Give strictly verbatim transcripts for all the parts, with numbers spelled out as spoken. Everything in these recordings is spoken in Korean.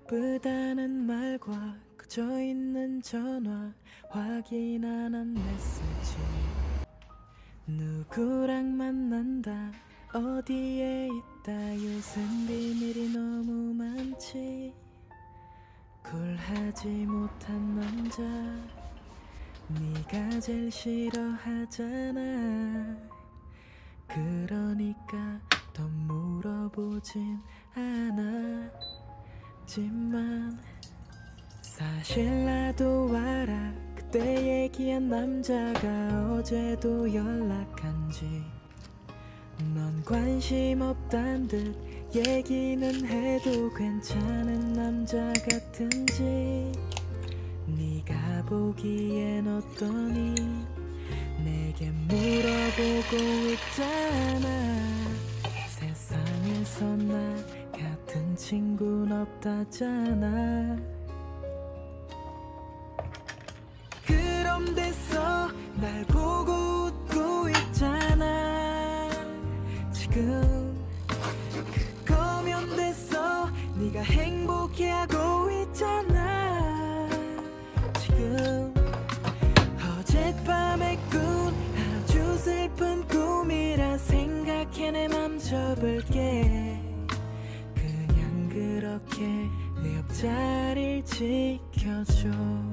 바쁘다는 말과 그저 있는 전화 확인 안 한 메시지. 누구랑 만난다 어디에 있다 요즘 비밀이 너무 많지. 굴하지 못한 남자 네가 제일 싫어하잖아. 그러니까 더 물어보진 않았지만 사실 나도 알아. 그때 얘기한 남자가 어제도 연락한지. 넌 관심 없단 듯 얘기는 해도 괜찮은 남자 같은지. 네가 보기엔 어떠니 내게 물어보고 있잖아. 세상에서 나 같은 친구는 없다잖아. 그럼 됐어 날 보고 웃고 있잖아. 지금 그거면 됐어. 네가 행복해하고 있잖아. 지금 어젯밤의 꿈 아주 슬픈 꿈이라 생각해 내 맘 접을게. 그냥 그렇게 내 옆자리를 지켜줘.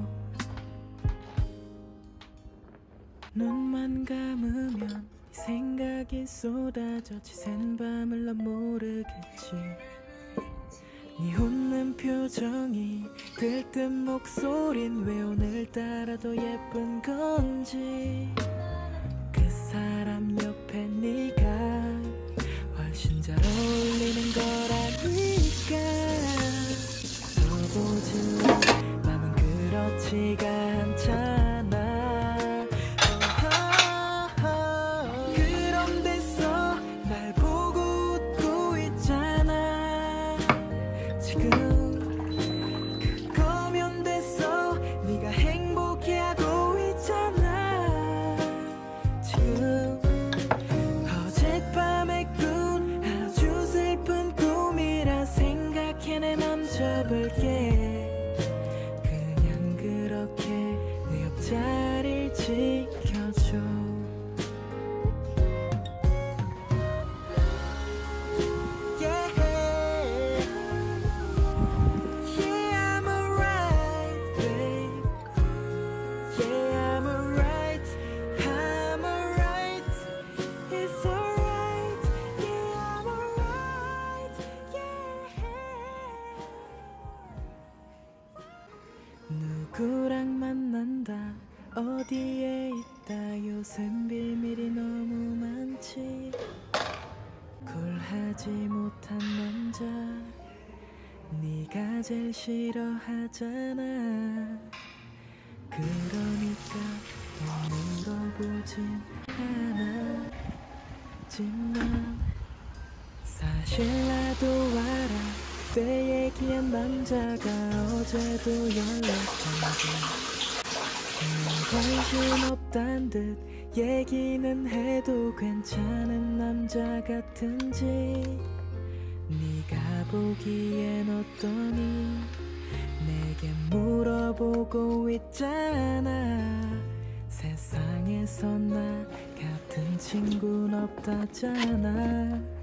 눈만 감으면 생각이 쏟아져 지샌 밤을 넌 모르겠지. 네 웃는 표정이 들뜬 목소린 왜 오늘따라 더 예쁜 건지. 그 사람 옆에 네가 훨씬 잘 어울리는 거라니까. 써보질래 맘은 그렇지가 않잖아. 그거면 됐어. 네가 행복해하고 있잖아. 지금 어젯밤의 꿈 아주 슬픈 꿈이라 생각해 내 맘 접을게. 그냥 그렇게 내 옆자리를 지켜줘. 누구랑 만난다 어디에 있다 요즘 비밀이 너무 많지. 굴하지 못한 남자 네가 제일 싫어하잖아. 그러니까 더 물어보진 않았지만 사실 나도 알아. 그때 얘기한 남자가 어제도 연락한지. 넌 관심 없단 듯 얘기는 해도 괜찮은 남자 같은지. 네가 보기엔 어떠니 내게 물어보고 있잖아. 세상에서 나 같은 친구는 없다잖아.